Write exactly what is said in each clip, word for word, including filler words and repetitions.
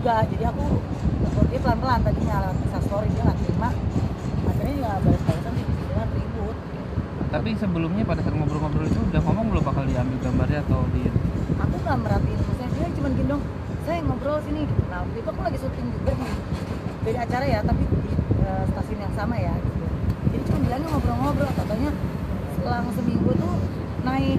juga, jadi aku telepon dia pelan-pelan tadinya lewat instastory, dia nggak terima, akhirnya nggak balas-balasan, dia ribut. Tapi sebelumnya pada saat ngobrol-ngobrol itu udah ngomong belum bakal diambil gambarnya atau di... Aku nggak merhatiin, maksudnya dia cuma gini dong, saya ngobrol sini gitu. Nah waktu itu aku lagi syuting juga nih, beda acara ya, tapi di uh, stasiun yang sama ya gitu. Jadi cuma bilangnya ngobrol-ngobrol, katanya selang seminggu tuh naik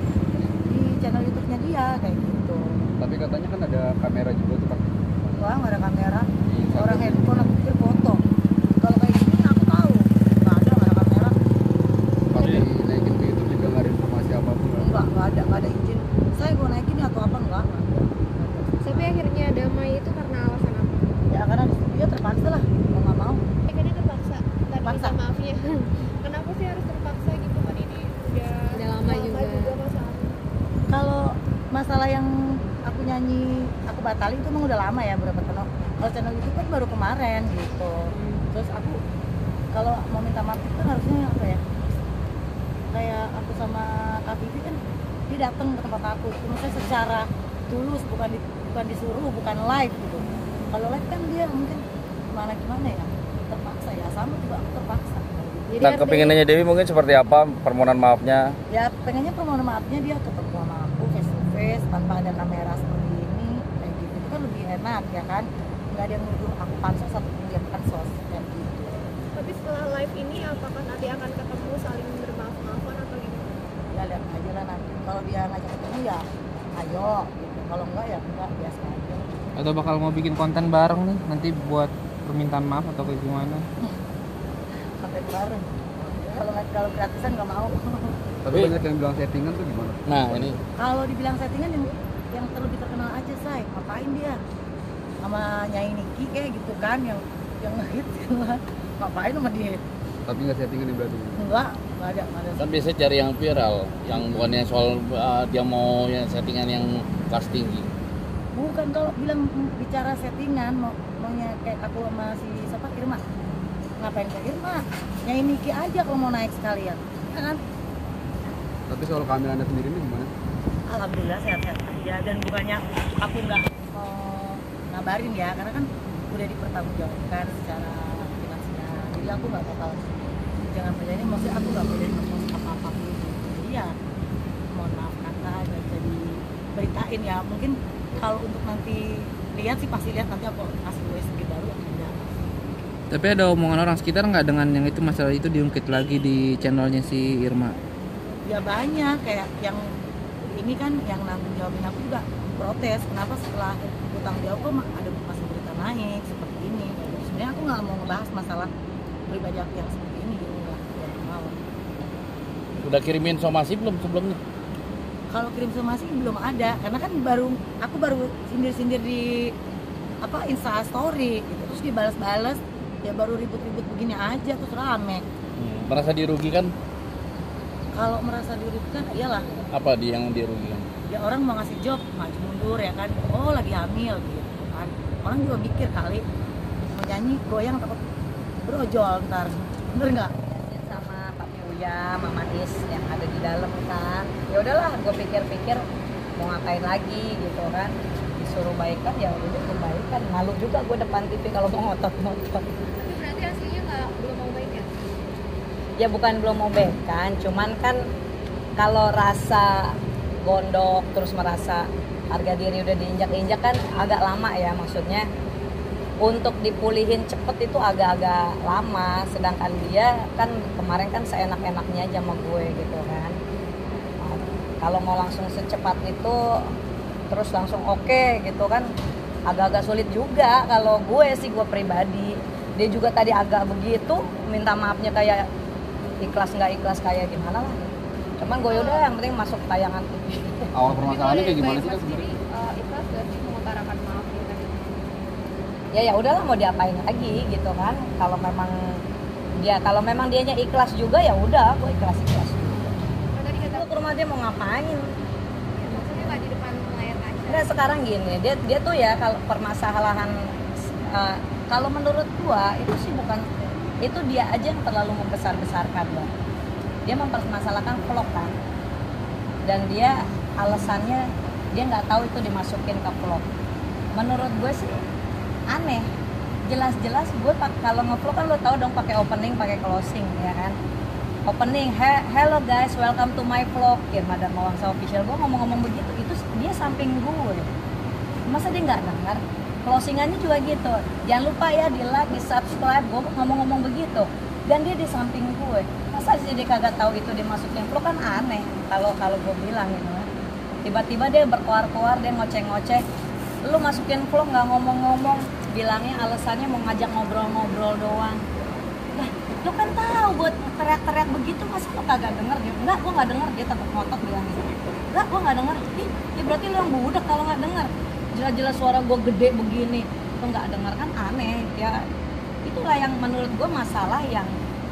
di channel YouTube-nya dia kayak gitu. Tapi katanya kan ada kamera juga tuh Pak. Wah, nggak ada kamera, Iya, orang satu. handphone aku pikir foto. Kalau kayak gini aku tahu, nggak ada, nggak ada kamera. Tapi naikin ke YouTube juga nggak ada informasi apapun kan? Enggak, nggak ada, nggak ada izin. Saya mau naikin atau apa enggak? Nggak ada. Tapi akhirnya damai itu karena alasan apa? Ya karena dia terpaksa lah, mau nggak mau. Akhirnya terpaksa dan Terpaksa. minta maafnya. Kenapa sih harus terpaksa gitu kan, ini udah Udah lama juga. masalah. Kalau masalah yang aku nyanyi aku batalin itu emang udah lama ya, berapa tahun. Kalau channel YouTube kan baru kemarin gitu. Terus aku kalau mau minta maaf itu kan harusnya apa ya, kayak aku sama Kak Vivi kan dia datang ke tempat aku, maksudnya secara tulus, bukan di, bukan disuruh, bukan live gitu. Kalau live kan dia mungkin gimana gimana ya, terpaksa ya, sama juga aku terpaksa. Jadi Nah, artinya- kepinginannya Dewi mungkin seperti apa permohonan maafnya? Ya pengennya permohonan maafnya dia ketemu sama aku face to face tanpa ada kamera seperti ini kayak gitu, itu kan lebih enak ya kan, nggak ada yang nuduh aku pansos atau dia pansos kayak gitu. Tapi setelah live ini apakah nanti akan ketemu saling bermaaf-maafan atau gimana? Ya lihat aja lah nanti, kalau dia ngajak ketemu ya ayo gitu, kalau enggak ya enggak, biasa aja. Atau bakal mau bikin konten bareng nih nanti buat permintaan maaf atau kayak gimana? Sampai bareng, kalau nggak, kalau gratisan nggak mau. Tapi banyak yang bilang settingan tuh gimana? Nah, ini Kalau dibilang settingan yang yang terlebih terkenal aja say, ngapain dia sama Nyai Niki kayak gitu kan, yang yang ngehit gitu kan, ngapain sama dia? Tapi nggak settingan yang berarti. Enggak, enggak ada, enggak ada. kan biasanya cari yang viral, yang bukannya soal uh, dia mau yang settingan yang kelas tinggi. Bukan, kalau bilang bicara settingan, mau maunya kayak aku sama si siapa, Irma. Ngapain ke Irma? Nyai Niki aja kalau mau naik sekalian, ya kan? Tapi soal kehamilannya sendiri ini gimana? Alhamdulillah sehat-sehat aja, dan bukannya aku nggak mau ngabarin ya, karena kan udah dipertanggungjawabkan secara finansial. Jadi aku nggak bakal, jangan percaya ini, maksudnya aku nggak boleh ngomong apa-apa gitu. Jadi ya mohon maaf kata nggak bisa diberitain ya. Mungkin kalau untuk nanti lihat sih pasti lihat, nanti aku kasih U S B baru ada. Tapi ada omongan orang sekitar nggak dengan yang itu, masalah itu diungkit lagi di channelnya si Irma? Ya banyak, kayak yang ini kan yang nanggung jawabin aku juga protes, kenapa setelah utang jawab kok ma- ada masih berita naik seperti ini. Jadi sebenarnya aku nggak mau ngebahas masalah pribadi aku yang seperti ini, nggak nggak mau. Udah kirimin somasi belum sebelumnya? Kalau kirim somasi belum ada, karena kan baru aku baru sindir-sindir di apa Insta Story gitu, terus dibalas-balas, ya baru ribut-ribut begini aja terus rame. Hmm, merasa dirugikan? Kalau merasa dirugikan, iyalah. Apa di yang dirugikan? Ya orang mau ngasih job maju mundur ya kan, oh lagi hamil gitu kan, orang juga mikir kali mau nyanyi goyang takut brojol ntar, bener nggak? Sama Pak Piuya, Mama Manis yang ada di dalam kan, ya udahlah gue pikir-pikir mau ngapain lagi gitu kan, disuruh baikan ya udah gue baikan, malu juga gue depan T V kalau mau ngotot-ngotot. Tapi berarti aslinya nggak belum mau baik ya? Ya bukan belum mau baikan, cuman kan kalau rasa gondok terus merasa harga diri udah diinjak-injak kan agak lama ya, maksudnya untuk dipulihin cepet itu agak-agak lama, sedangkan dia kan kemarin kan seenak-enaknya aja sama gue gitu kan. Nah, kalau mau langsung secepat itu terus langsung oke okay, gitu kan agak-agak sulit juga kalau gue sih, gue pribadi. Dia juga tadi agak begitu minta maafnya kayak ikhlas nggak ikhlas kayak gimana lah, cuman gue udah yang penting masuk tayangan T V. Awal permasalahannya kayak gimana sih kan sendiri sebenarnya? uh, ikhlas gak sih mengutarakan maaf gitu tadi? Ya ya udahlah mau diapain lagi gitu kan, kalau memang dia kalau memang dianya ikhlas juga ya udah gue ikhlas ikhlas juga. Nah, tadi kata Itu ke rumah dia mau ngapain? ya, maksudnya nggak di depan layar kaca. Nggak, sekarang gini, dia dia tuh ya kalau permasalahan uh, kalau menurut gua itu sih bukan itu, dia aja yang terlalu membesar-besarkan loh. Dia mempermasalahkan vlog kan, dan dia alasannya dia nggak tahu itu dimasukin ke vlog. Menurut gue sih aneh. Jelas-jelas gue pak- kalau nge-vlog kan lo tau dong pakai opening, pakai closing ya kan. Opening, "He- hello guys, welcome to my vlog." Ya Madam Mawangsa official, gue ngomong-ngomong begitu, itu dia samping gue. Masa dia nggak dengar? Closingannya juga gitu. Jangan lupa ya di like, di subscribe, gue ngomong-ngomong begitu. Dan dia di samping gue. Masa sih dia kagak tahu itu dia masukin vlog, kan aneh. Kalau kalau gue bilang gitu kan. Tiba-tiba dia berkoar-koar, dia ngoceh-ngoceh. Lu masukin vlog nggak ngomong-ngomong, bilangnya alasannya mau ngajak ngobrol-ngobrol doang. Nah, lu kan tahu buat teriak-teriak begitu, masa lu kagak denger dia? Enggak, gua nggak denger, dia tetap ngotot bilang gitu. Enggak, gua nggak denger. Ih, ya berarti lu yang budak kalau nggak denger. Jelas-jelas suara gua gede begini, lu nggak denger, kan aneh ya. Itulah yang menurut gua masalah yang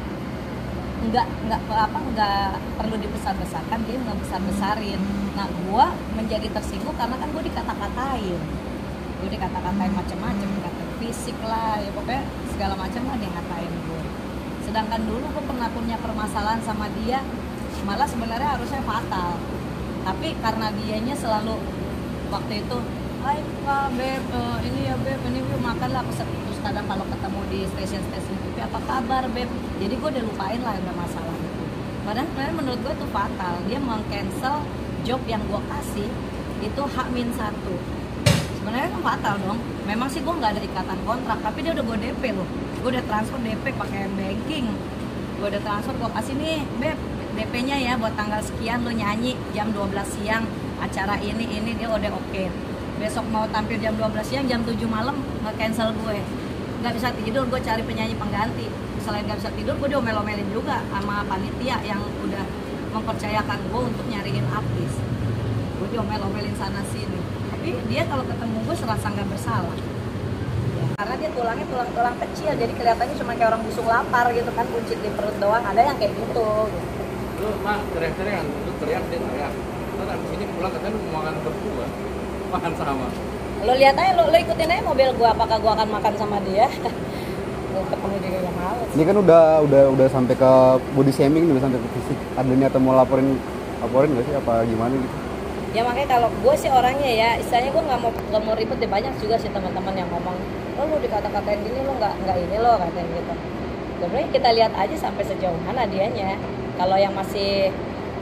nggak nggak apa nggak perlu dibesar-besarkan, dia nggak besar-besarin. Nah, gua menjadi tersinggung karena kan gua dikata-katain, gua dikata-katain macam-macam, dikata fisik lah, ya pokoknya segala macam lah dia ngatain gue. Sedangkan dulu gue pernah punya permasalahan sama dia, malah sebenarnya harusnya fatal, tapi karena dianya selalu waktu itu, "Hai Pak Beb, uh, ini ya Beb, ini Beb makan lah," terus kadang kalau ketemu di stasiun-stasiun T V, "Apa kabar Beb?" Jadi gue udah lupain lah udah masalah itu. Padahal sebenarnya menurut gue itu fatal, dia meng-cancel job yang gue kasih itu H minus satu. Sebenarnya kan fatal dong. Memang sih gue nggak ada ikatan kontrak, tapi dia udah gue D P loh. Gue udah transfer D P pakai banking. Gue udah transfer, gue kasih nih, Beb, D P-nya ya buat tanggal sekian lo nyanyi jam dua belas siang acara ini ini, dia udah oke. Okay. Besok mau tampil jam dua belas siang, jam tujuh malam nge-cancel gue. Nggak bisa tidur, gue cari penyanyi pengganti. Selain nggak bisa tidur, gue diomel-omelin juga sama panitia yang udah mempercayakan gue untuk nyariin artis. Gue diomel-omelin sana sini. Tapi dia kalau ketemu gue serasa nggak bersalah ya, karena dia tulangnya tulang-tulang kecil, jadi kelihatannya cuma kayak orang busuk lapar gitu kan, buncit di perut doang. Ada yang kayak gitu, gitu. Lu mah teriak-teriak, lu teriak dia teriak. Terus abis ini pulang katanya lu mau makan berdua, makan sama. Lo lihat aja, lo, lo ikutin aja mobil gue, apakah gue akan makan sama dia. Lo ketemu dia kayak males. Ini kan udah udah udah sampai ke body shaming, udah sampai ke fisik. Ada niat mau laporin laporin nggak sih apa gimana gitu? Ya makanya kalau gue sih orangnya ya, istilahnya gue nggak mau nggak mau ribet deh. Banyak juga sih teman-teman yang ngomong, lo lu dikata-katain gini, lo nggak nggak ini lo katain gitu. Sebenarnya kita lihat aja sampai sejauh mana dianya. Kalau yang masih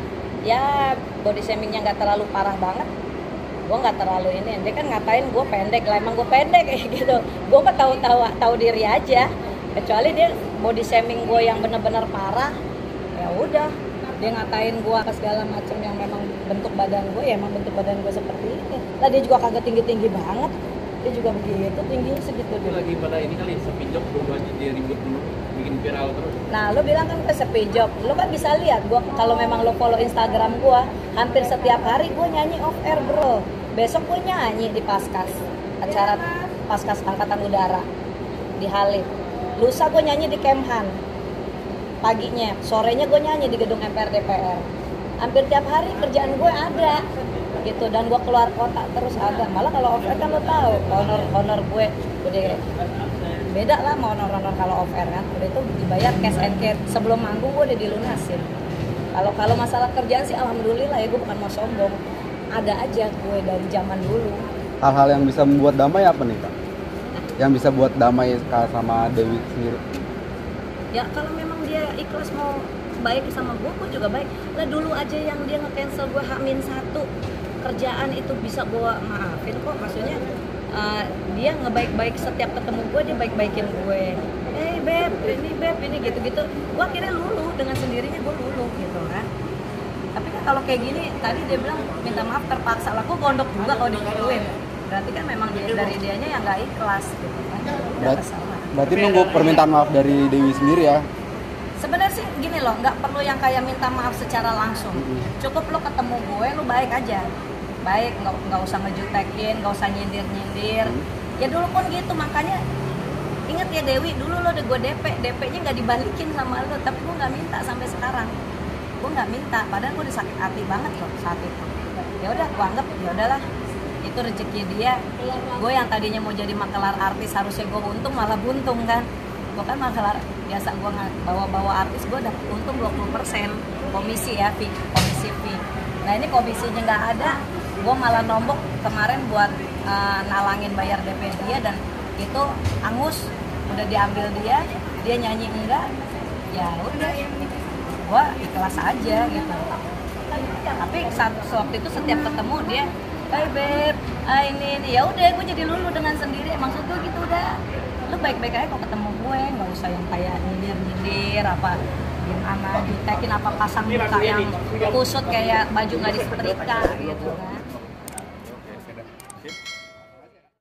ya body shamingnya nggak terlalu parah banget, gue nggak terlalu ini. Dia kan ngatain gue pendek lah, emang gue pendek kayak gitu. Gue mah tahu tahu tahu diri aja. Kecuali dia body shaming gue yang benar-benar parah, ya udah. Dia ngatain gue ke segala macam yang memang bentuk badan gue, ya emang bentuk badan gue seperti ini. Lah dia juga kagak tinggi-tinggi banget, dia juga begitu, tingginya segitu. Itu lagi pada ini kali sepinjok berubah jadi ribut dulu, bikin viral terus. Nah, lo bilang kan ke sepijok, lo kan bisa lihat gue kalau memang lo follow Instagram gue, hampir setiap hari gue nyanyi off air bro. Besok gue nyanyi di Paskas, acara Paskas Angkatan Udara di Halim. Lusa gue nyanyi di Kemhan. Paginya, sorenya gue nyanyi di gedung M P R D P R. Hampir tiap hari kerjaan gue ada gitu, dan gue keluar kota terus ada. Malah kalau off air kan lo tahu honor honor gue udah beda lah sama honor honor kalau off air kan, udah itu dibayar cash and carry. Sebelum manggung gue udah dilunasin. Kalau kalau masalah kerjaan sih alhamdulillah ya, gue bukan mau sombong, ada aja gue dari zaman dulu. Hal-hal yang bisa membuat damai apa nih Kak? Yang bisa buat damai Kak sama Dewi sendiri? Ya kalau memang dia ikhlas mau baik sama gue, gue juga baik. Lah dulu aja yang dia nge-cancel gue H minus satu, kerjaan itu bisa gue maafin kok. Maksudnya uh, dia ngebaik-baik setiap ketemu gue, dia baik-baikin gue. Eh hey, Beb, ini Beb, ini gitu-gitu. Gue akhirnya luluh, dengan sendirinya gue luluh gitu kan. Tapi kan kalau kayak gini, tadi dia bilang minta maaf terpaksa lah, gue gondok juga kalau digituin. Berarti kan memang dia, dari dianya yang gak ikhlas gitu kan. Udah kesalahan. Berarti nunggu permintaan maaf dari Dewi sendiri ya? Sebenarnya sih gini loh, nggak perlu yang kayak minta maaf secara langsung. Cukup lo ketemu gue, lo baik aja, baik, nggak nggak usah ngejutekin, nggak usah nyindir nyindir. Ya dulu pun gitu, makanya inget ya Dewi, dulu lo udah gue D P, D P-nya nggak dibalikin sama lo, tapi gue nggak minta sampai sekarang. Gue nggak minta, padahal gue udah sakit hati banget loh saat itu. Ya udah, gue anggap ya udahlah, itu rezeki dia. Gue yang tadinya mau jadi makelar artis, harusnya gue untung malah buntung kan. Gue kan makelar biasa, gue bawa-bawa artis, gue dapat untung dua puluh persen komisi ya, fee, komisi fee. Nah ini komisinya nggak ada, gue malah nombok kemarin buat uh, nalangin bayar D P dia, dan itu angus udah diambil dia, dia nyanyi enggak, ya udah, gua ikhlas aja gitu. Tapi saat waktu itu setiap ketemu dia, hai beb, ah ini ini, ya udah gue jadi lulu dengan sendiri. Maksud gue gitu udah, lu baik-baik aja kalau ketemu gue, nggak usah yang kayak nyindir nyindir apa gimana, jutekin apa pasang muka yang kusut kayak baju nggak disetrika gitu kan.